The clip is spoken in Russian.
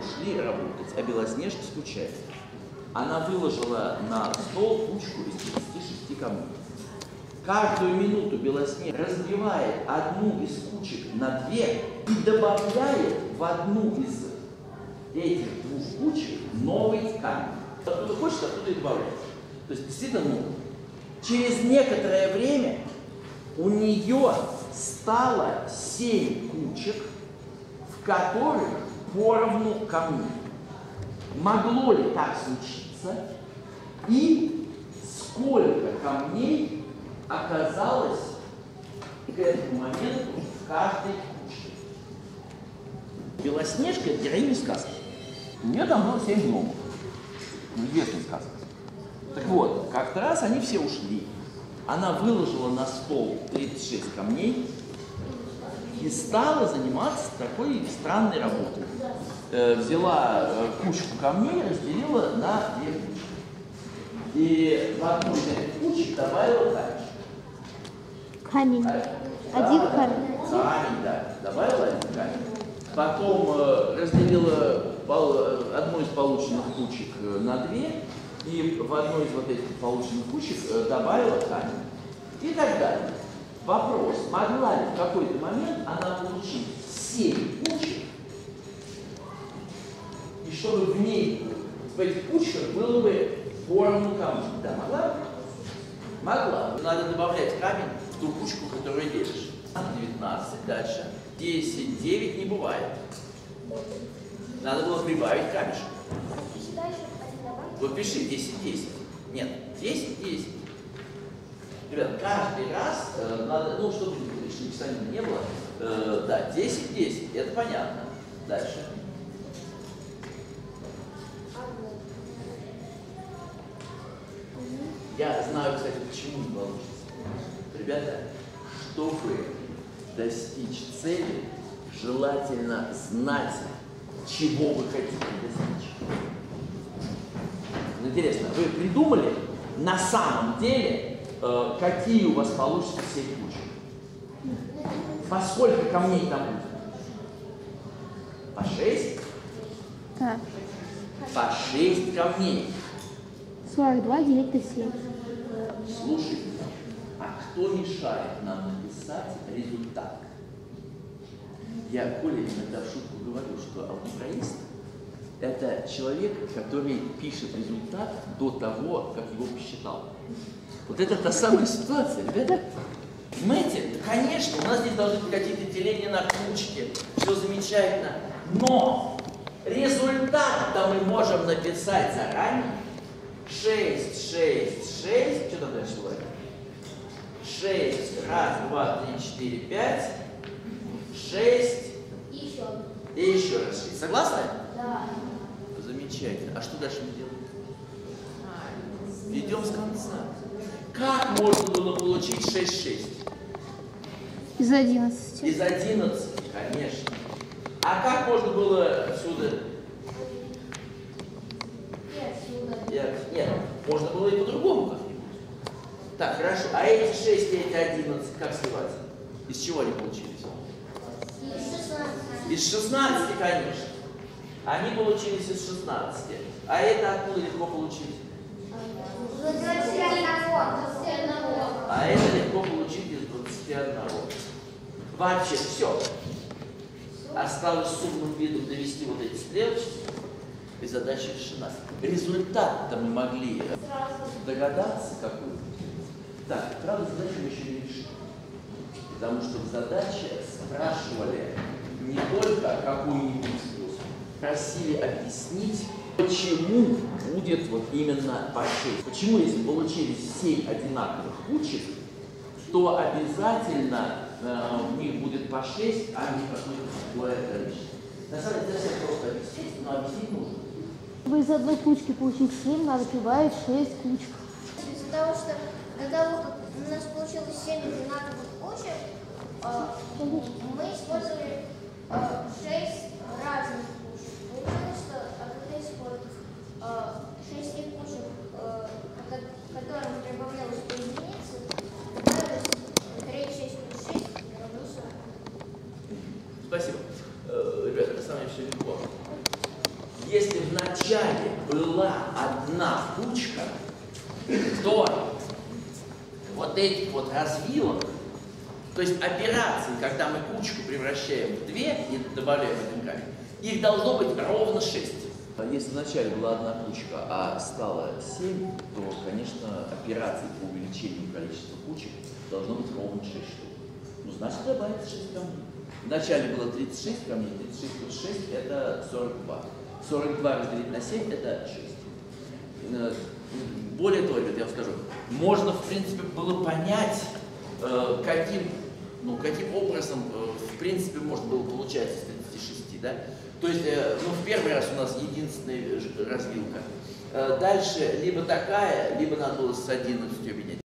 ушли работать, а Белоснежка скучает. Она выложила на стол кучку из 36 камней. Каждую минуту Белоснежка разбивает одну из кучек на две и добавляет в одну из этих двух кучек новый камень. Откуда хочет, оттуда и добавляет. То есть действительно много. Через некоторое время у нее стало 7 кучек, в которых поровну камней. Могло ли так случиться? И сколько камней оказалось к этому моменту в каждой кучке? Белоснежка – это героиня сказки. У нее там было 7 гномов. Известная сказка. Так вот, как-то раз они все ушли. Она выложила на стол 36 камней и стала заниматься такой странной работой. Взяла кучку камней, разделила на 2 кучки. И в одну из этих кучек добавила камень. Камень. Один камень. Камень, да. Добавила один камень. Потом разделила одну из полученных кучек на 2. И в одной из вот этих полученных кучек добавила камень. И так далее. Вопрос, могла ли в какой-то момент она получить 7 кучек, и чтобы в этих кучках было бы поровну камней? Да, могла? Могла. Надо добавлять камень в ту кучку, которую делишь. 19, дальше. 10, 9 не бывает. Надо было прибавить камешек. Вот пиши 10, 10. Нет, 10, 10. Ребят, каждый раз надо, ну, чтобы лишнего писания не было, да, 10, 10, это понятно. Дальше. Я знаю, кстати, почему не получится. Ребята, чтобы достичь цели, желательно знать, чего вы хотите достичь. Интересно, вы придумали на самом деле, какие у вас получатся все кучи? По сколько камней там будет? По 6? Да. По 6 камней. 42 делить на 7. Слушайте, а кто мешает нам написать результат? Я Коле иногда в шутку говорю, что алгебраист – это человек, который пишет результат до того, как его посчитал. Вот это та самая ситуация, ребята. Понимаете? Конечно, у нас здесь должны быть какие-то деления на кучки, все замечательно. Но результат-то мы можем написать заранее. 6, 6, 6. Что там дальше бывает? 6, раз, два, три, 4, 5. 6. И еще раз 6. Согласны? Да. Замечательно. А что дальше мы делаем? Идем с конца. Как можно было получить 6, 6? Из 11. Из 11, конечно. А как можно было отсюда? Нет, можно было и по-другому как-нибудь. Так, хорошо. А эти 6 и эти 11 как сливать? Из чего они получились? Из 16, конечно. Они получились из 16. А это откуда легко получить? А это легко получить из 21. Вообще все. Осталось с умным видом довести вот эти стрелочки, и задача решена. Результат-то мы могли догадаться какой-то. Так, правда, задачу мы еще не решили. Потому что в задаче спрашивали не только какую-нибудь способ, просили объяснить, почему будет вот именно по 6. Почему, если получились 7 одинаковых кучек, то обязательно в них будет по 6, а не какое-то другое количество. На самом деле, совсем просто объяснить, но объяснить нужно. Чтобы из одной кучки получить 7, надо прибавить 6 кучек. Из-за того, что до того, как у нас получилось 7 одинаковых кучек, мы использовали 6 разных кучек. Получилось, что когда использовали 6 кучек, которым прибавлялось по единице, добавилось 6 плюс 6 равно 40. Спасибо. Ребята, на самом деле все легко. Если вначале была одна кучка, то вот этих вот развилок, то есть операций, когда мы кучку превращаем в две и добавляем один камень, их должно быть ровно 6. Если вначале была одна кучка, а стало 7, то, конечно, операций по увеличению количества кучек должно быть ровно 6 штук. Ну, значит, добавится 6 камней. Вначале было 36 камней, 36 плюс 6 это 42. 42 разделить на 7 это 6. Более того, ребят, я вам скажу, можно, в принципе, было понять, каким образом, в принципе, можно было получать из 36, да? То есть, в первый раз у нас единственная развилка. Дальше либо такая, либо надо было с 11 объединять.